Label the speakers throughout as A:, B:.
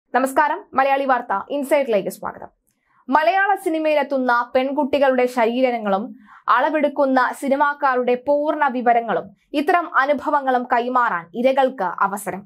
A: നമസ്കാരം, മലയാളി വാർത്ത ഇൻസൈറ്റിലേക്ക് സ്വാഗതം. മലയാള സിനിമയിലെത്തുന്ന പെൺകുട്ടികളുടെ ശരീരങ്ങളും അളവെടുക്കുന്ന സിനിമാക്കാരുടെ പൂർണ്ണ വിവരങ്ങളും ഇത്തരം അനുഭവങ്ങളും കൈമാറാൻ ഇരകൾക്ക് അവസരം.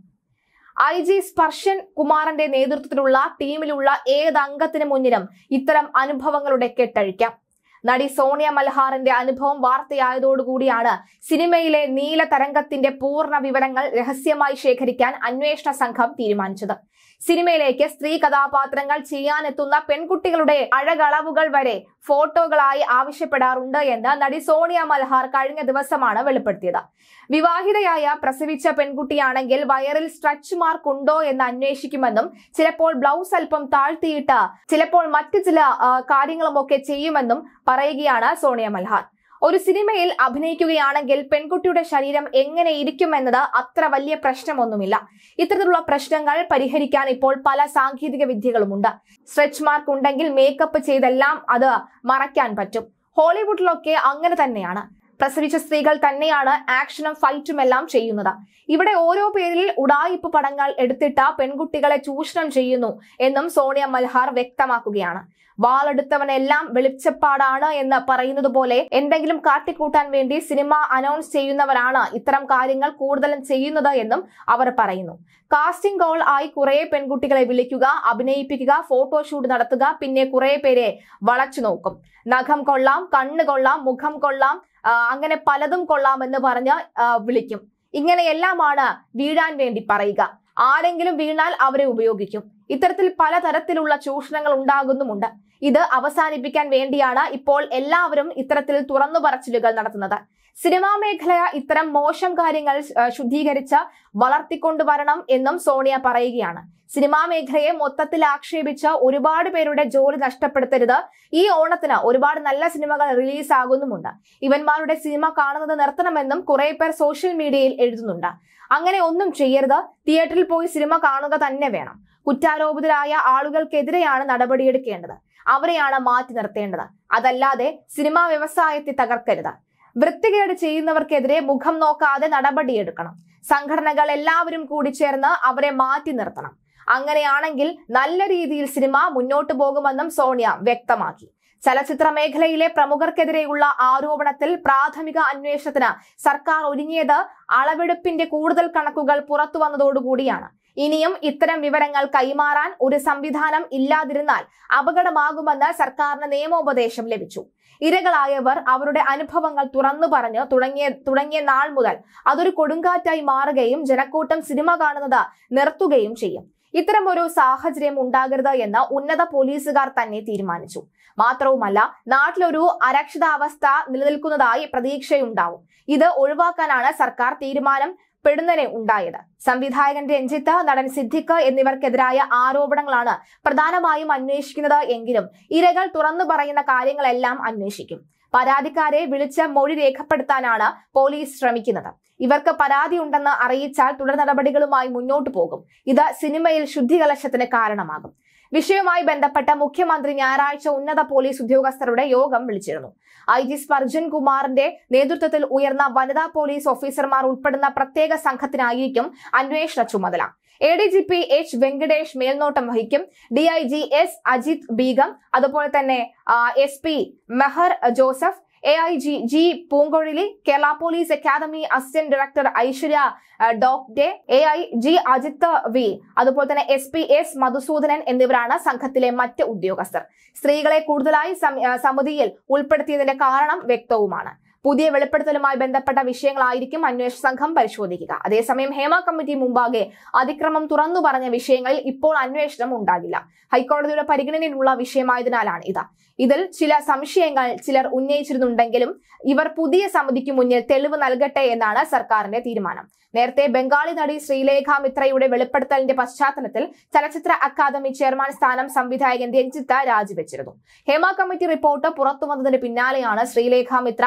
A: IG സ്പർശൻ കുമാറിന്റെ നേതൃത്വത്തിലുള്ള ടീമിലുള്ള ഏതംഗത്തിന് മുന്നിലും ഇത്തരം അനുഭവങ്ങളുടെ കെട്ടഴിക്കാം. നടി സോണിയ മൽഹാറിന്റെ അനുഭവം വാർത്തയായതോടുകൂടിയാണ് സിനിമയിലെ നീല തരംഗത്തിന്റെ പൂർണ്ണ വിവരങ്ങൾ രഹസ്യമായി ശേഖരിക്കാൻ അന്വേഷണ സംഘം തീരുമാനിച്ചത്. സിനിമയിലേക്ക് സ്ത്രീ കഥാപാത്രങ്ങൾ ചെയ്യാനെത്തുന്ന പെൺകുട്ടികളുടെ അഴകളവുകൾ വരെ ഫോട്ടോകളായി ആവശ്യപ്പെടാറുണ്ട് എന്ന് നടി സോണിയ മൽഹാർ കഴിഞ്ഞ ദിവസമാണ് വെളിപ്പെടുത്തിയത്. വിവാഹിതയായ പ്രസവിച്ച പെൺകുട്ടിയാണെങ്കിൽ വയറിൽ സ്ട്രെച്ച് മാർക്ക് ഉണ്ടോ എന്ന് അന്വേഷിക്കുമെന്നും ചിലപ്പോൾ ബ്ലൗസ് അല്പം താഴ്ത്തിയിട്ട് ചിലപ്പോൾ മറ്റു ചില കാര്യങ്ങളുമൊക്കെ ചെയ്യുമെന്നും പറയുകയാണ് സോണിയ മൽഹാർ. ഒരു സിനിമയിൽ അഭിനയിക്കുകയാണെങ്കിൽ പെൺകുട്ടിയുടെ ശരീരം എങ്ങനെ ഇരിക്കുമെന്നത് അത്ര വലിയ പ്രശ്നമൊന്നുമില്ല. ഇത്തരത്തിലുള്ള പ്രശ്നങ്ങൾ പരിഹരിക്കാൻ ഇപ്പോൾ പല സാങ്കേതിക വിദ്യകളുമുണ്ട്. സ്ട്രെച്ച് മാർക്ക് ഉണ്ടെങ്കിൽ മേക്കപ്പ് ചെയ്തെല്ലാം അത് മറയ്ക്കാൻ പറ്റും. ഹോളിവുഡിലൊക്കെ അങ്ങനെ തന്നെയാണ്. പ്രസവിച്ച സ്ത്രീകൾ തന്നെയാണ് ആക്ഷനും ഫൈറ്റും എല്ലാം ചെയ്യുന്നത്. ഇവിടെ ഓരോ പേരിൽ ഉഡായിപ്പ് പടങ്ങൾ എടുത്തിട്ട് പെൺകുട്ടികളെ ചൂഷണം ചെയ്യുന്നു എന്നും സോണിയ മൽഹാർ വ്യക്തമാക്കുകയാണ്. വാളെടുത്തവനെല്ലാം വെളിച്ചപ്പാടാണ് എന്ന് പറയുന്നത് പോലെ എന്തെങ്കിലും കാട്ടിക്കൂട്ടാൻ വേണ്ടി സിനിമ അനൗൺസ് ചെയ്യുന്നവരാണ് ഇത്തരം കാര്യങ്ങൾ കൂടുതലും ചെയ്യുന്നത് എന്നും അവർ പറയുന്നു. കാസ്റ്റിംഗ് കോൾ ആയി കുറെ പെൺകുട്ടികളെ വിളിക്കുക, അഭിനയിപ്പിക്കുക, ഫോട്ടോഷൂട്ട് നടത്തുക, പിന്നെ കുറെ പേരെ വളച്ചു നോക്കും. നഖം കൊള്ളാം, കണ്ണ് കൊള്ളാം, മുഖം കൊള്ളാം, അങ്ങനെ പലതും കൊള്ളാമെന്ന് പറഞ്ഞ് വിളിക്കും. ഇങ്ങനെയെല്ലാമാണ് വീഴാൻ വേണ്ടി പറയുക. ആരെങ്കിലും വീണാൽ അവരെ ഉപയോഗിക്കും. ഇത്തരത്തിൽ പലതരത്തിലുള്ള ചൂഷണങ്ങൾ ഉണ്ടാകുന്നുമുണ്ട്. ഇത് അവസാനിപ്പിക്കാൻ വേണ്ടിയാണ് ഇപ്പോൾ എല്ലാവരും ഇത്തരത്തിൽ തുറന്നു പറച്ചിലുകൾ നടത്തുന്നത്. സിനിമാ മേഖല ഇത്തരം മോശം കാര്യങ്ങൾ ശുദ്ധീകരിച്ച് വളർത്തിക്കൊണ്ടുവരണം എന്നും സോണിയ പറയുകയാണ്. സിനിമാ മേഖലയെ മൊത്തത്തിൽ ആക്ഷേപിച്ച് ഒരുപാട് പേരുടെ ജോലി നഷ്ടപ്പെടുത്തരുത്. ഈ ഓണത്തിന് ഒരുപാട് നല്ല സിനിമകൾ റിലീസ് ആകുന്നുമുണ്ട്. ഇവന്മാരുടെ സിനിമ കാണുന്നത് നിർത്തണമെന്നും കുറെ പേർ സോഷ്യൽ മീഡിയയിൽ എഴുതുന്നുണ്ട്. അങ്ങനെ ഒന്നും ചെയ്യരുത്. തിയേറ്ററിൽ പോയി സിനിമ കാണുക തന്നെ വേണം. കുറ്റാരോപിതരായ ആളുകൾക്കെതിരെയാണ് നടപടിയെടുക്കേണ്ടത്. അവരെയാണ് മാറ്റി നിർത്തേണ്ടത്. അതല്ലാതെ സിനിമാ വ്യവസായത്തെ തകർക്കരുത്. വൃത്തികേട് ചെയ്യുന്നവർക്കെതിരെ മുഖം നോക്കാതെ നടപടിയെടുക്കണം. സംഘടനകൾ എല്ലാവരും കൂടി ചേർന്ന് അവരെ മാറ്റി നിർത്തണം. അങ്ങനെയാണെങ്കിൽ നല്ല രീതിയിൽ സിനിമ മുന്നോട്ടു പോകുമെന്നും സോണിയ വ്യക്തമാക്കി. ചലച്ചിത്ര മേഖലയിലെ പ്രമുഖർക്കെതിരെയുള്ള ആരോപണത്തിൽ പ്രാഥമിക അന്വേഷണത്തിന് സർക്കാർ ഒരുങ്ങിയത് അളവെടുപ്പിന്റെ കൂടുതൽ കണക്കുകൾ പുറത്തു വന്നതോടുകൂടിയാണ്. ഇനിയും ഇത്തരം വിവരങ്ങൾ കൈമാറാൻ ഒരു സംവിധാനം ഇല്ലാതിരുന്നാൽ അപകടമാകുമെന്ന് സർക്കാരിന് നിയമോപദേശം ലഭിച്ചു. ഇരകളായവർ അവരുടെ അനുഭവങ്ങൾ തുറന്നു പറഞ്ഞ് തുടങ്ങിയ നാൾ മുതൽ അതൊരു കൊടുങ്കാറ്റായി മാറുകയും ജനക്കൂട്ടം സിനിമ കാണുന്നത് നിർത്തുകയും ചെയ്യും. ഇത്തരം ഒരു സാഹചര്യം ഉണ്ടാകരുത് എന്ന് ഉന്നത പോലീസുകാർ തന്നെ തീരുമാനിച്ചു. മാത്രവുമല്ല, നാട്ടിലൊരു അരക്ഷിതാവസ്ഥ നിലനിൽക്കുന്നതായി പ്രതീക്ഷയുണ്ടാവും. ഇത് ഒഴിവാക്കാനാണ് സർക്കാർ തീരുമാനം പെടുന്നതിനെ ഉണ്ടായത്. സംവിധായകൻ രഞ്ജിത്ത്, നടൻ സിദ്ദിഖ് എന്നിവർക്കെതിരായ ആരോപണങ്ങളാണ് പ്രധാനമായും അന്വേഷിക്കുന്നത് എങ്കിലും ഇരകൾ തുറന്നു പറയുന്ന കാര്യങ്ങളെല്ലാം അന്വേഷിക്കും. പരാതിക്കാരെ വിളിച്ച് മൊഴി രേഖപ്പെടുത്താനാണ് പോലീസ് ശ്രമിക്കുന്നത്. ഇവർക്ക് പരാതി ഉണ്ടെന്ന് അറിയിച്ചാൽ തുടർ നടപടികളുമായി മുന്നോട്ടു പോകും. ഇത് സിനിമയിൽ ശുദ്ധികലശത്തിന് കാരണമാകും. വിഷയവുമായി ബന്ധപ്പെട്ട മുഖ്യമന്ത്രി ഞായറാഴ്ച ഉന്നത പോലീസ് ഉദ്യോഗസ്ഥരുടെ യോഗം വിളിച്ചിരുന്നു. IG സ്പർശൻ കുമാറിന്റെ നേതൃത്വത്തിൽ ഉയർന്ന വനിതാ പോലീസ് ഓഫീസർമാർ ഉൾപ്പെടുന്ന പ്രത്യേക സംഘത്തിനായിരിക്കും അന്വേഷണ ചുമതല. ADGP H വെങ്കടേഷ് മേൽനോട്ടം വഹിക്കും. DIG S അജിത് ബീഗം, അതുപോലെ തന്നെ SP Mehar Joseph, AIG G Poonkuzhali, Kerala police academy assistant director Aishwarya Dongre, AIG Ajith V, അതുപോലെ തന്നെ SP S മധുസൂദനൻ എന്നിവരാണ് സംഘത്തിലെ മറ്റ് ഉദ്യോഗസ്ഥർ. സ്ത്രീകളെ കൂടുതലായി സമിതിയിൽ ഉൾപ്പെടുത്തിയതിന്റെ കാരണം വ്യക്തവുമാണ്. പുതിയ വെളിപ്പെടുത്തലുമായി ബന്ധപ്പെട്ട വിഷയങ്ങളായിരിക്കും അന്വേഷണ സംഘം പരിശോധിക്കുക. അതേസമയം ഹേമ കമ്മിറ്റി മുമ്പാകെ അതിക്രമം തുറന്നു പറഞ്ഞ വിഷയങ്ങളിൽ ഇപ്പോൾ അന്വേഷണം ഉണ്ടാകില്ല. ഹൈക്കോടതിയുടെ പരിഗണനയിലുള്ള വിഷയമായതിനാലാണ് ഇതിൽ ചില സംശയങ്ങൾ ചിലർ ഉന്നയിച്ചിരുന്നുണ്ടെങ്കിലും ഇവർ പുതിയ സമിതിക്ക് മുന്നിൽ തെളിവ് നൽകട്ടെ എന്നാണ് സർക്കാരിന്റെ തീരുമാനം. നേരത്തെ ബംഗാളി നടി ശ്രീലേഖ മിത്രയുടെ വെളിപ്പെടുത്തലിന്റെ പശ്ചാത്തലത്തിൽ ചലച്ചിത്ര അക്കാദമി ചെയർമാൻ സ്ഥാനം സംവിധായകൻ രഞ്ജിത്ത് രാജിവെച്ചിരുന്നു. ഹേമ കമ്മിറ്റി റിപ്പോർട്ട് പുറത്തു വന്നതിന് പിന്നാലെയാണ് ശ്രീലേഖ മിത്ര രഞ്ജിത്തിനെ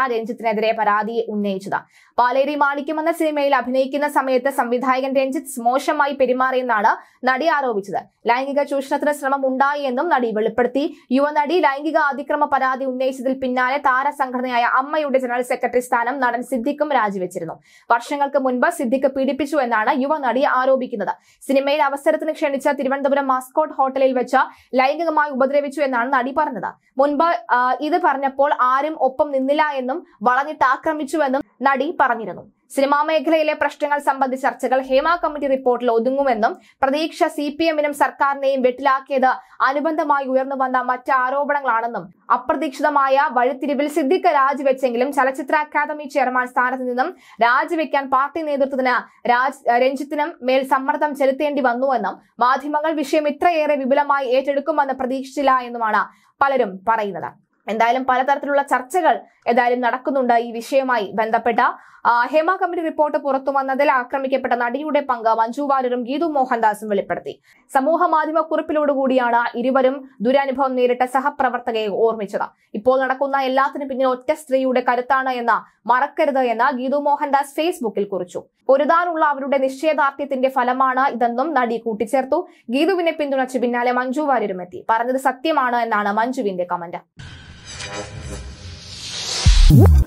A: രഞ്ജിത്തിനെതിരെ പരാതി ഉന്നയിച്ചത്. പാലേരി മാണിക്യം എന്ന സിനിമയിൽ അഭിനയിക്കുന്ന സമയത്ത് സംവിധായകൻ രഞ്ജിത്ത് മോശമായി പെരുമാറിയെന്നാണ് നടി ആരോപിച്ചത്. ലൈംഗിക ചൂഷണത്തിന് ശ്രമം ഉണ്ടായി എന്നും നടി വെളിപ്പെടുത്തി. യുവനടി ലൈംഗിക അതിക്രമ പരാതി ഉന്നയിച്ചതിൽ പിന്നാലെ താരസംഘടനയായ അമ്മയുടെ ജനറൽ സെക്രട്ടറി സ്ഥാനം നടൻ സിദ്ദിഖും രാജിവെച്ചിരുന്നു. വർഷങ്ങൾക്ക് മുൻപ് സിദ്ദിഖ് പീഡിപ്പിച്ചു എന്നാണ് യുവനടി ആരോപിക്കുന്നത്. സിനിമയിൽ അവസരത്തിന് ക്ഷണിച്ച തിരുവനന്തപുരം മാസ്കോട്ട് ഹോട്ടലിൽ വെച്ച് ലൈംഗികമായി ഉപദ്രവിച്ചു എന്നാണ് നടി പറഞ്ഞത്. മുൻപ് ഇത് പറഞ്ഞപ്പോൾ ആരും ഒപ്പം നിന്നില്ല എന്നും വളഞ്ഞിട്ട് ആക്രമിച്ചുവെന്നും നടി പറഞ്ഞിരുന്നു. സിനിമാ മേഖലയിലെ പ്രശ്നങ്ങൾ സംബന്ധിച്ച ചർച്ചകൾ ഹേമ കമ്മിറ്റി റിപ്പോർട്ടിൽ ഒതുങ്ങുമെന്നും പ്രതീക്ഷ CPM-നും സർക്കാരിനെയും വെട്ടിലാക്കിയത് അനുബന്ധമായി ഉയർന്നു വന്ന മറ്റ് ആരോപണങ്ങളാണെന്നും അപ്രതീക്ഷിതമായ വഴിത്തിരിവിൽ സിദ്ദിഖ് രാജിവെച്ചെങ്കിലും ചലച്ചിത്ര അക്കാദമി ചെയർമാൻ സ്ഥാനത്ത് നിന്നും രാജിവെക്കാൻ പാർട്ടി നേതൃത്വത്തിന് രഞ്ജിത്തിനും മേൽ സമ്മർദ്ദം ചെലുത്തേണ്ടി വന്നുവെന്നും മാധ്യമങ്ങൾ വിഷയം ഇത്രയേറെ വിപുലമായി ഏറ്റെടുക്കുമെന്ന് പ്രതീക്ഷിച്ചില്ല എന്നുമാണ് പലരും പറയുന്നത്. എന്തായാലും പലതരത്തിലുള്ള ചർച്ചകൾ നടക്കുന്നുണ്ട് ഈ വിഷയവുമായി ബന്ധപ്പെട്ട. ഹേമ കമ്മിറ്റി റിപ്പോർട്ട് പുറത്തു വന്നതിൽ ആക്രമിക്കപ്പെട്ട നടിയുടെ പങ്ക് മഞ്ജു വാര്യരും ഗീതു മോഹൻദാസും വെളിപ്പെടുത്തി. സമൂഹ മാധ്യമ കുറിപ്പിലൂടുകൂടിയാണ് ഇരുവരും ദുരനുഭവം നേരിട്ട സഹപ്രവർത്തകയെ ഓർമ്മിച്ചത്. ഇപ്പോൾ നടക്കുന്ന എല്ലാത്തിനും പിന്നിൽ ഒറ്റ സ്ത്രീയുടെ കരുത്താണ് എന്ന് മറക്കരുത് എന്ന് ഗീതു മോഹൻദാസ് ഫേസ്ബുക്കിൽ കുറിച്ചു. പൊരുതാനുള്ള അവരുടെ നിശ്ചയദാർഢ്യത്തിന്റെ ഫലമാണ് ഇതെന്നും നടി കൂട്ടിച്ചേർത്തു. ഗീതുവിനെ പിന്തുണച്ച് പിന്നാലെ മഞ്ജു വാര്യരും എത്തി. പറഞ്ഞത് സത്യമാണ് എന്നാണ് മഞ്ജുവിന്റെ കമന്റ്.